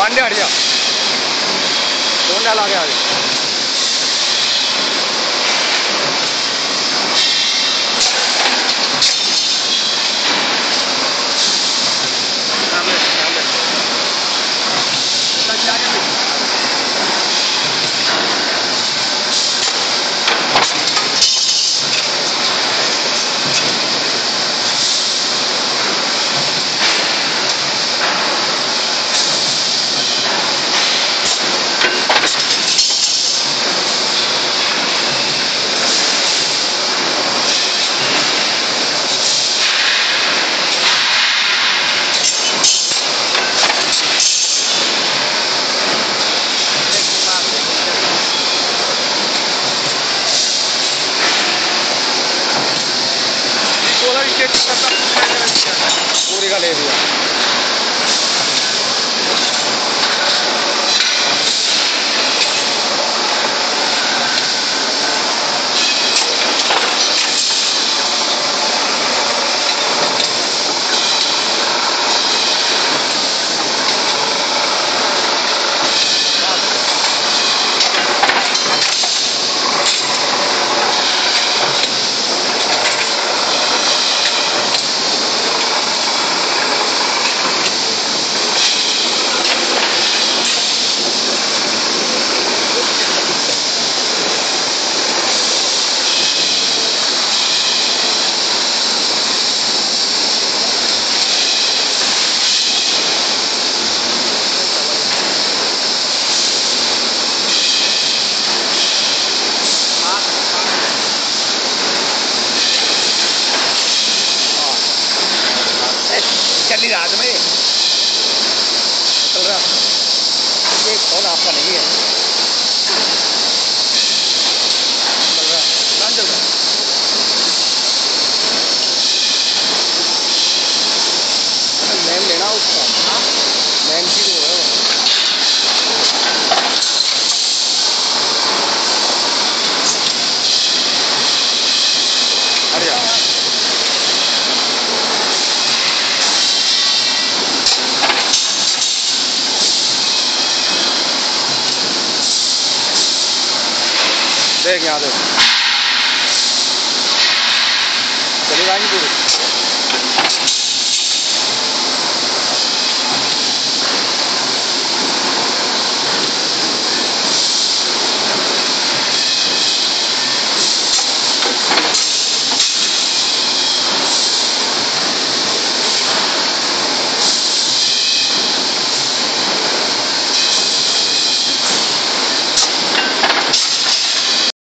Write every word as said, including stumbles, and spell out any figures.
पांडे हट जा, फोन डाला के आ जा। पूरी का ले दिया। चली रात में चल रहा, ये फोन आपका नहीं है, चल रहा ना चल रहा। मैम लेना उसका, मैम की जो है अरे यार देख यहाँ देख चली जाएंगी पूरी।